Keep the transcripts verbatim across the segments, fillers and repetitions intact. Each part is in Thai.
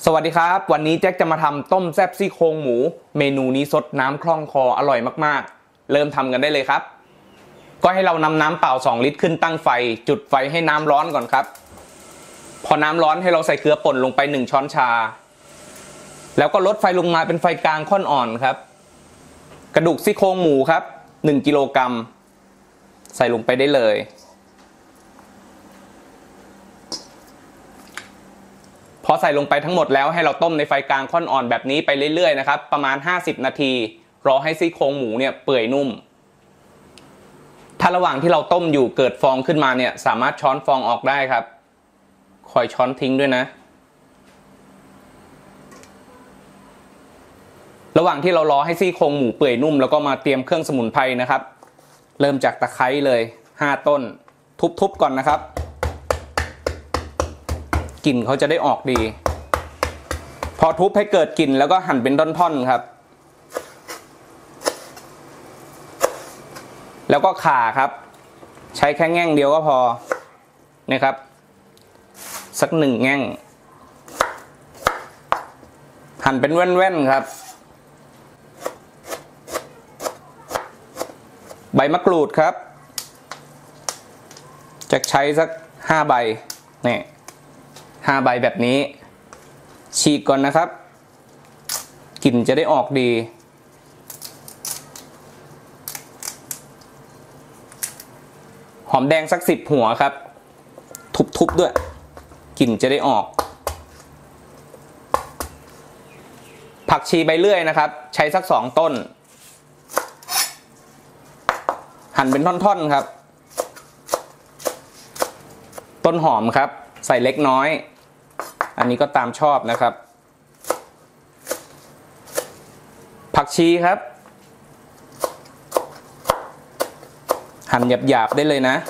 สวัสดีครับวันนี้แจ็คจะมาทำต้มแซ่บซี่โครงหมูเมนูนี้สดน้ำคล่องคออร่อยมากๆเริ่มทำกันได้เลยครับก็ให้เรานำน้ำเปล่าสองลิตรขึ้นตั้งไฟจุดไฟให้น้ำร้อนก่อนครับพอน้ำร้อนให้เราใส่เกลือป่นลงไปหนึ่งช้อนชาแล้วก็ลดไฟลงมาเป็นไฟกลางค่อนอ่อนครับกระดูกซี่โครงหมูครับหนึ่งกิโลกรัมใส่ลงไปได้เลยพอใส่ลงไปทั้งหมดแล้วให้เราต้มในไฟกลางค่อนอ่อนแบบนี้ไปเรื่อยๆนะครับประมาณห้าสิบนาทีรอให้ซี่โครงหมูเนี่ยเปื่อยนุ่มถ้าระหว่างที่เราต้มอยู่เกิดฟองขึ้นมาเนี่ยสามารถช้อนฟองออกได้ครับคอยช้อนทิ้งด้วยนะระหว่างที่เรารอให้ซี่โครงหมูเปื่อยนุ่มแล้วก็มาเตรียมเครื่องสมุนไพรนะครับเริ่มจากตะไคร้เลยห้าต้นทุบๆก่อนนะครับกลิ่นเขาจะได้ออกดีพอทุบให้เกิดกลิ่นแล้วก็หั่นเป็นท่อนๆครับแล้วก็ข่าครับใช้แค่แง่งเดียวก็พอนี่ครับสักหนึ่งแง่งหั่นเป็นแว่นๆครับใบมะกรูดครับจะใช้สักห้าใบนี่ห้าใบแบบนี้ฉีกก่อนนะครับกลิ่นจะได้ออกดีหอมแดงสักสิบหัวครับทุบๆด้วยกลิ่นจะได้ออกผักชีใบเลื่อยนะครับใช้สักสองต้นหั่นเป็นท่อนๆครับต้นหอมครับใส่เล็กน้อยอันนี้ก็ตามชอบนะครับผักชีครับหั่นหยาบๆได้เลยนะ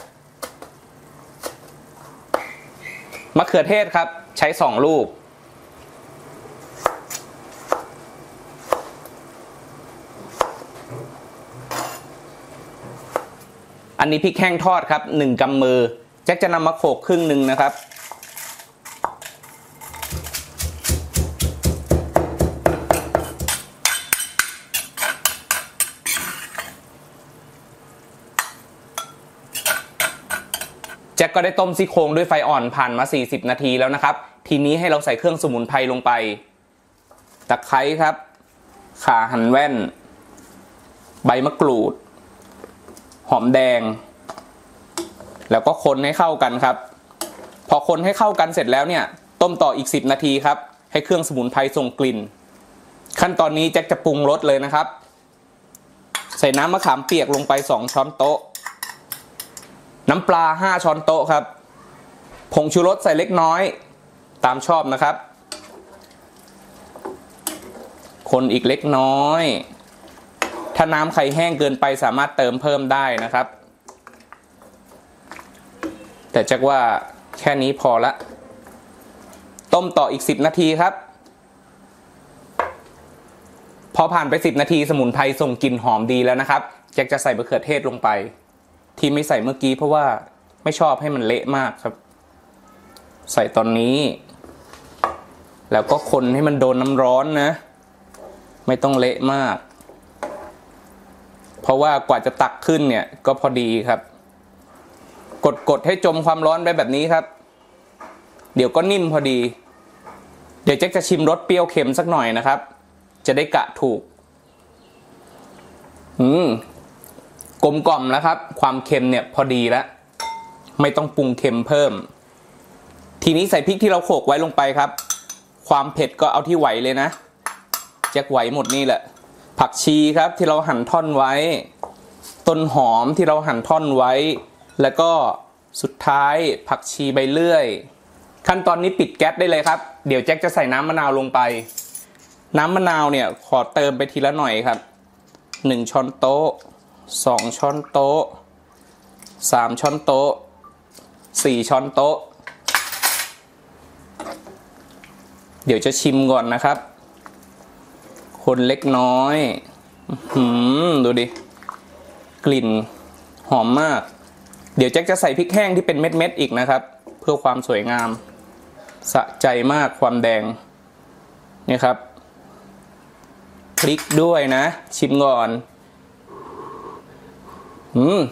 มะเขือเทศครับใช้สองลูกอันนี้พริกแห้งทอดครับหนึ่งกำมือแจ็คจะนำมาโขลกครึ่งหนึ่งนะครับแจ็คก็ได้ต้มซี่โครงด้วยไฟอ่อนผ่านมาสี่สิบนาทีแล้วนะครับทีนี้ให้เราใส่เครื่องสมุนไพรลงไปตะไคร้ครับข่าหั่นแว่นใบมะกรูดหอมแดงแล้วก็คนให้เข้ากันครับพอคนให้เข้ากันเสร็จแล้วเนี่ยต้มต่ออีกสิบนาทีครับให้เครื่องสมุนไพรส่งกลิ่นขั้นตอนนี้แจ็คจะปรุงรสเลยนะครับใส่น้ำมะขามเปียกลงไปสองช้อนโต๊ะน้ำปลาห้าช้อนโต๊ะครับผงชูรสใส่เล็กน้อยตามชอบนะครับคนอีกเล็กน้อยถ้าน้ำไข่แห้งเกินไปสามารถเติมเพิ่มได้นะครับแต่แจ็คว่าแค่นี้พอละต้มต่ออีกสิบนาทีครับพอผ่านไปสิบนาทีสมุนไพรส่งกลิ่นหอมดีแล้วนะครับแจ็คจะใส่มะเขือเทศลงไปที่ไม่ใส่เมื่อกี้เพราะว่าไม่ชอบให้มันเละมากครับใส่ตอนนี้แล้วก็คนให้มันโดนน้ำร้อนนะไม่ต้องเละมากเพราะว่ากว่าจะตักขึ้นเนี่ยก็พอดีครับกดๆให้จมความร้อนไปแบบนี้ครับเดี๋ยวก็นิ่มพอดีเดี๋ยวแจ็คจะชิมรสเปรี้ยวเค็มสักหน่อยนะครับจะได้กะถูกอืมกลมกล่อมแล้วครับความเค็มเนี่ยพอดีแล้วไม่ต้องปรุงเค็มเพิ่มทีนี้ใส่พริกที่เราโขลกไว้ลงไปครับความเผ็ดก็เอาที่ไหวเลยนะแจ็คไหวหมดนี่แหละผักชีครับที่เราหั่นท่อนไว้ต้นหอมที่เราหั่นท่อนไว้แล้วก็สุดท้ายผักชีใบเลื่อยขั้นตอนนี้ปิดแก๊สได้เลยครับเดี๋ยวแจ็คจะใส่น้ำมะนาวลงไปน้ำมะนาวเนี่ยขอเติมไปทีละหน่อยครับหนึ่งช้อนโต๊ะสองช้อนโต๊ะสามช้อนโต๊ะสี่ช้อนโต๊ะเดี๋ยวจะชิมก่อนนะครับคนเล็กน้อยหืมดูดิกลิ่นหอมมากเดี๋ยวแจ็คจะใส่พริกแห้งที่เป็นเม็ดๆอีกนะครับเพื่อความสวยงามสะใจมากความแดงนี่ครับพริกด้วยนะชิมก่อนอืม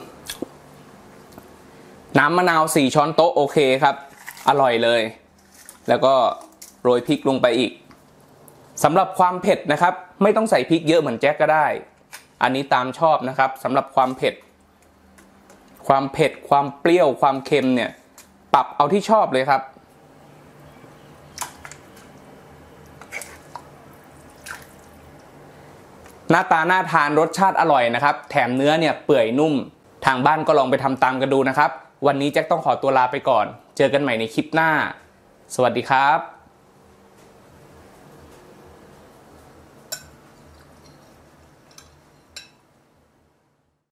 น้ำมะนาวสี่ช้อนโต๊ะโอเคครับอร่อยเลยแล้วก็โรยพริกลงไปอีกสำหรับความเผ็ดนะครับไม่ต้องใส่พริกเยอะเหมือนแจ็คก็ได้อันนี้ตามชอบนะครับสำหรับความเผ็ดความเผ็ดความเปรี้ยวความเค็มเนี่ยปรับเอาที่ชอบเลยครับหน้าตาน่าทานรสชาติอร่อยนะครับแถมเนื้อเนี่ยเปื่อยนุ่มทางบ้านก็ลองไปทำตามกันดูนะครับวันนี้แจ็คต้องขอตัวลาไปก่อนเจอกันใหม่ในคลิปหน้าสวัสดีครับ